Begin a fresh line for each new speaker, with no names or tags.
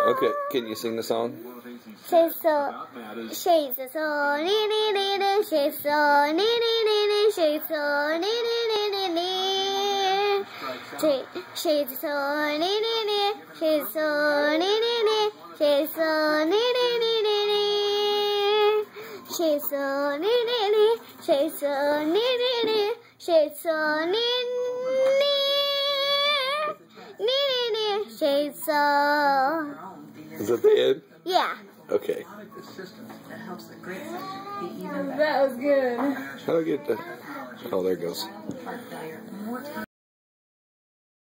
Okay, can you sing the song?
She's so she's so nee nee nee nee. She's so nee nee nee nee. She's so nee nee nee nee nee. She's so nee nee nee. She's so nee nee nee. She's so nee nee nee nee. She's so nee nee nee. She's so nee nee nee. She's so nee nee nee. She's so.
Is that the end?
Yeah.
Okay.
That was good.
How do I get that? Oh, there it goes.